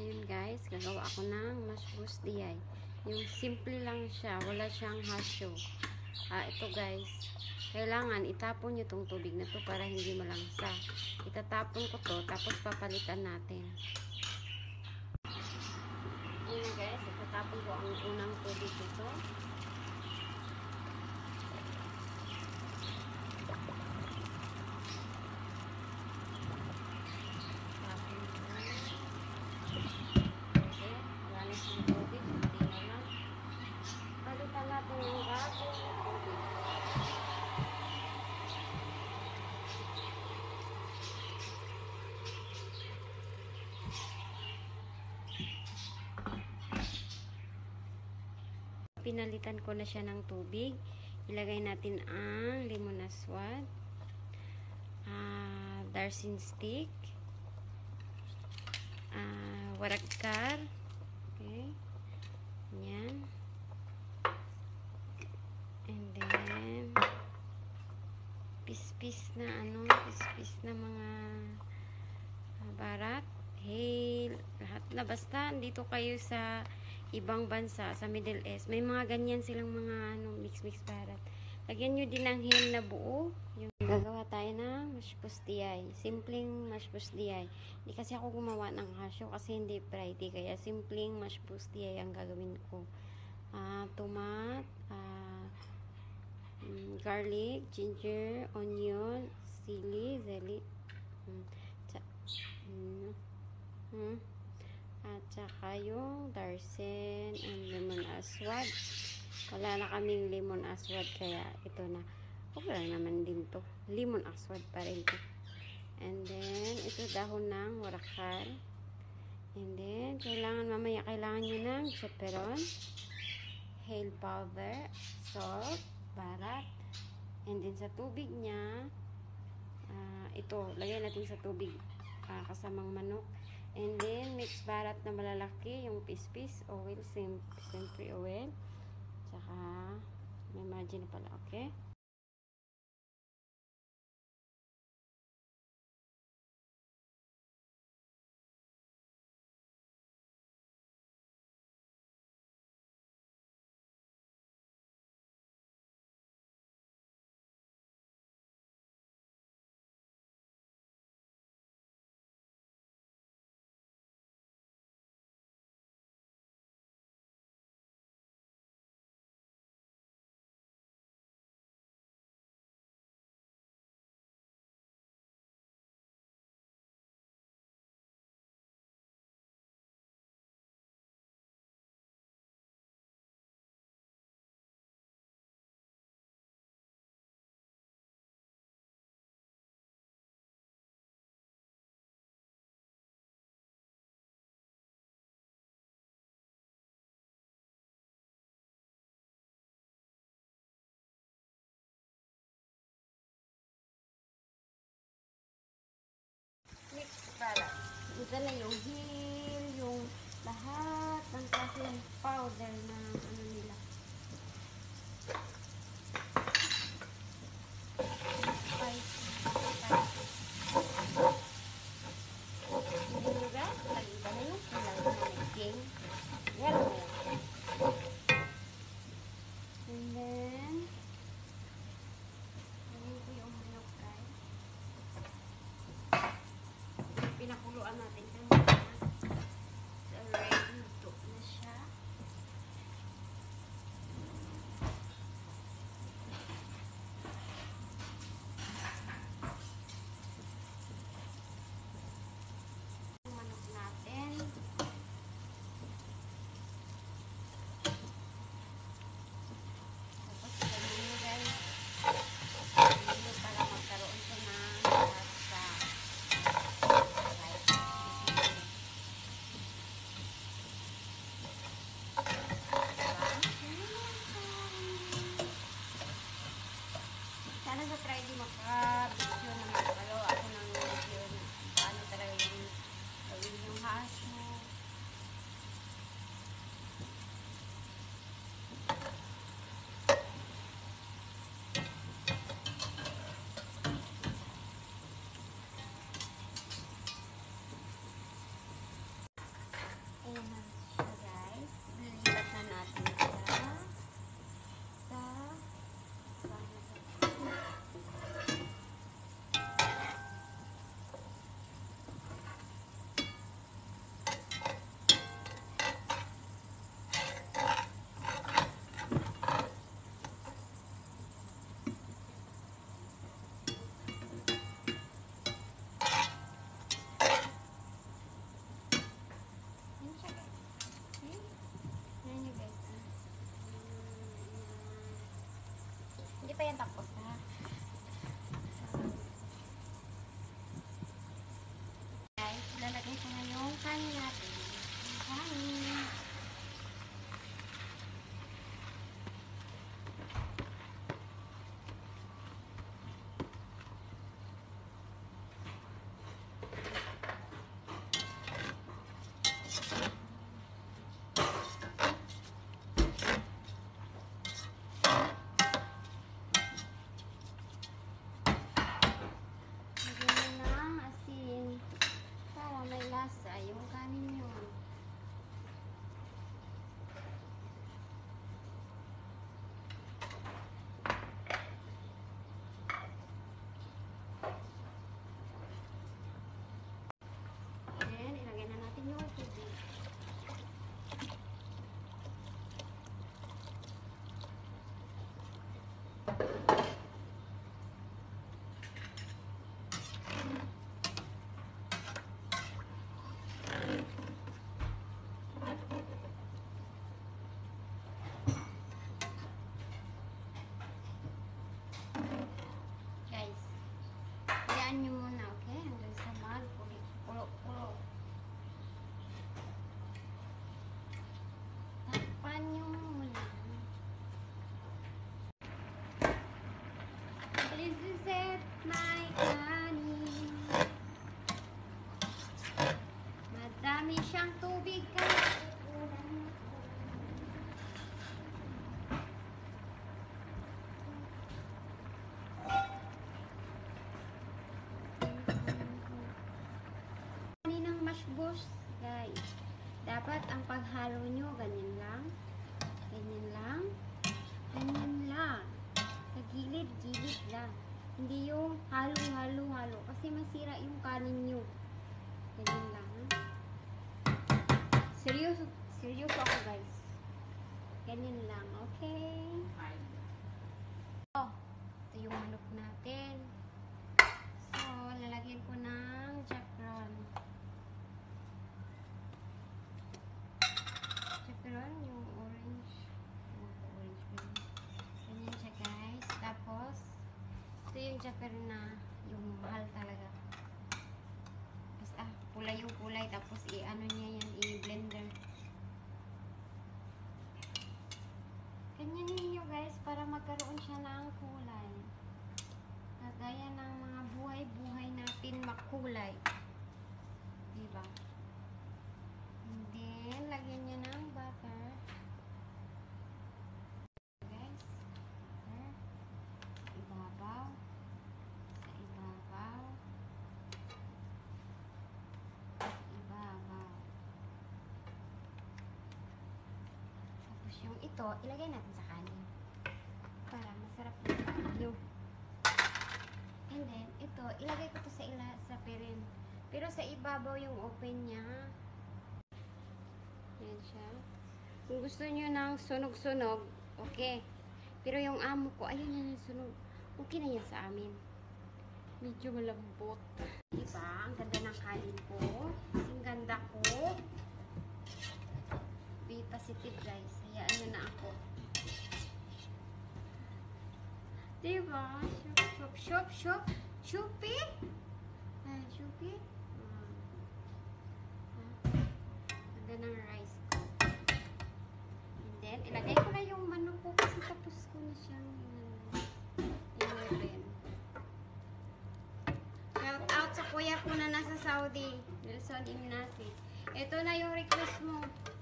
Ngayon guys, gagawa ako ng mushroom DI. Yung simple lang siya, wala siyang hasyo. Ito guys, kailangan itapon nyo itong tubig na to para hindi malangsa. Itatapon ko to, tapos papalitan natin. Ngayon guys, itatapon ko ang unang tubig nito. Pinalitan ko na siya ng tubig. Ilagay natin ang lemon aswad, darsin stick, warakar, okay, yan, and then pispis na mga barat, hale, lahat na. Basta dito kayo sa ibang bansa, sa Middle East, may mga ganyan silang mga mix barat. Lagyan nyo din ng hale na buo. Yung gagawa tayo ng mushroom DI. Simpleng mushroom DI. Hindi kasi ako gumawa ng hasyo kasi hindi Friday, kaya simpleng mushroom DI ang gagawin ko. Tomat, garlic, ginger, onion, sili, at saka yung darsen and lemon aswad. Wala na kaming lemon aswad, kaya ito na. Okay lang naman din to. Lemon aswad pa rin to. And then, ito dahon ng warakar. And then, mamaya kailangan nyo ng chaperon, hale powder, salt, barat. And then, sa tubig niya, ito, lagay natin sa tubig kasamang manok. And then, mix barat na malalaki, yung pispis, oil, siyempre oil. Tsaka, may margin pala, okay? Mix barat. Ito na yung hale, yung lahat ng klaseng powder na nila. Pinakuluan natin kanina. So, ready to na siya. Manok natin. Tapos, ganyan nyo guys. Ganyan nyo para magkaroon siya ng lasa. Dapat ang paghalo nyo, ganyan lang. Ganyan lang. Ganyan lang. Sa gilid-gilid lang. Hindi yung halo. Kasi masira yung kanin nyo. Ganyan lang. Seryoso ako guys. Ganyan lang, okay? Oh, ito yung manok natin. So, lalagyan ko ng chakran. Chakran, yung orange. Ganyan siya guys. Tapos, ito yung chakran na yung mahal talaga. Basta, kulay yung kulay. Tapos, i-ano niya yan, i-blender. Ganyan ninyo guys, para magkaroon siya ng kulay. Kagaya ng mga buhay-buhay natin makulay. Diba? And then, lagyan nyo ng butter. Guys, butter. Sa ibabaw. Sa ibabaw. Sa ibabaw. Tapos yung ito, ilagay natin sa kanin. Para masarap yung kanin. And then, ito, ilagay ko to sa pirin. Pero sa ibabaw yung open niya. Yan siya. Kung gusto nyo ng sunog-sunog, okay. Pero yung amo ko, ayun yan yung sunog. Okay na yan sa amin. Medyo malambot. Diba? Ang ganda ng kanin ko. Ang ganda ko. Be positive guys. Hayaan nyo na ako. Diba? Shop. Chupi? Chupi? Ganda ng rice ko. And then, ilagay ko na yung manok ko kasi tapos ko na siyang i-open. Shout out sa kuya ko na nasa Saudi. Nelson Imnasi. Ito na yung request mo.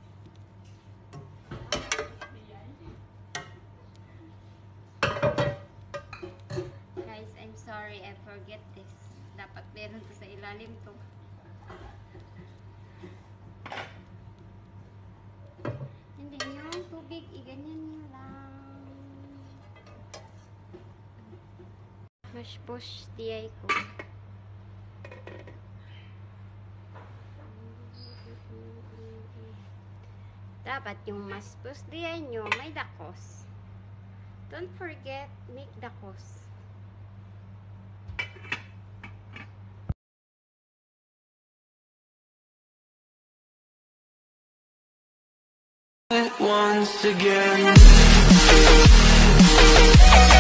Guys, I'm sorry. I forget this. Dapat meron to sa ilalim to. Hindi yung tubig. Iganyan nyo lang. Mash push tiyay ko. Dapat yung mas push tiyay nyo may dakos. Don't forget, make dakos. Once again